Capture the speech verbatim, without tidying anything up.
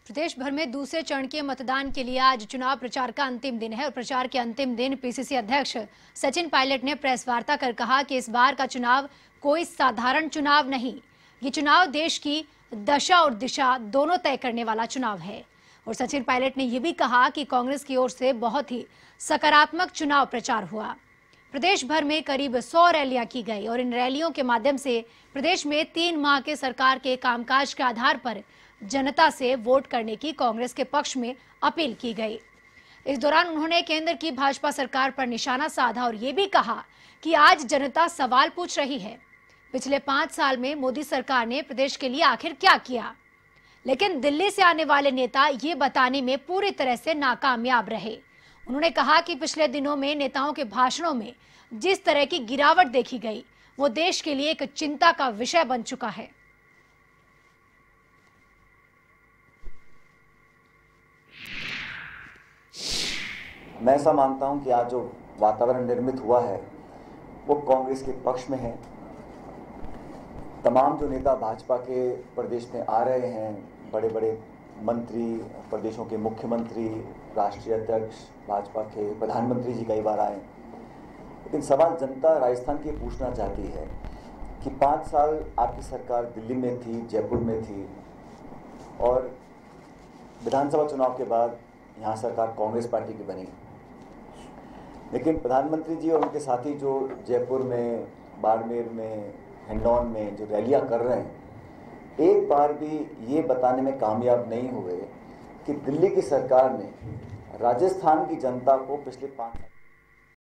प्रदेश भर में दूसरे चरण के मतदान के लिए आज चुनाव प्रचार का अंतिम दिन है और प्रचार के अंतिम दिन पीसीसी अध्यक्ष सचिन पायलट ने प्रेस वार्ता कर कहा कि इस बार का चुनाव कोई साधारण चुनाव नहीं, ये चुनाव देश की दशा और दिशा दोनों तय करने वाला चुनाव है। और सचिन पायलट ने यह भी कहा कि कांग्रेस की ओर से बहुत ही सकारात्मक चुनाव प्रचार हुआ। प्रदेश भर में करीब सौ रैलियां की गई और इन रैलियों के माध्यम से प्रदेश में तीन माह के सरकार के कामकाज के आधार पर जनता से वोट करने की कांग्रेस के पक्ष में अपील की गई। इस दौरान उन्होंने केंद्र की भाजपा सरकार पर निशाना साधा और ये भी कहा कि आज जनता सवाल पूछ रही है, पिछले पांच साल में मोदी सरकार ने प्रदेश के लिए आखिर क्या किया। लेकिन दिल्ली से आने वाले नेता ये बताने में पूरी तरह से नाकामयाब रहे। उन्होंने कहा कि पिछले दिनों में नेताओं के भाषणों में जिस तरह की गिरावट देखी गई वो देश के लिए एक चिंता का विषय बन चुका है। मैं ऐसा मानता हूं कि आज जो वातावरण निर्मित हुआ है वो कांग्रेस के पक्ष में है। तमाम जो नेता भाजपा के प्रदेश में आ रहे हैं, बड़े बड़े मंत्री, प्रदेशों के मुख्यमंत्री, राष्ट्रीय अध्यक्ष, भाजपा के प्रधानमंत्री जी कई बार आए, लेकिन सवाल जनता राजस्थान की पूछना चाहती है कि पाँच साल आपकी सरकार दिल्ली में थी, जयपुर में थी और विधानसभा चुनाव के बाद यहाँ सरकार कांग्रेस पार्टी की बनी, लेकिन प्रधानमंत्री जी और उनके साथी जो जयपुर में, बाड़मेर में, हिंडौन में जो रैलियां कर रहे हैं, एक बार भी ये बताने में कामयाब नहीं हुए कि दिल्ली की सरकार ने राजस्थान की जनता को पिछले पाँच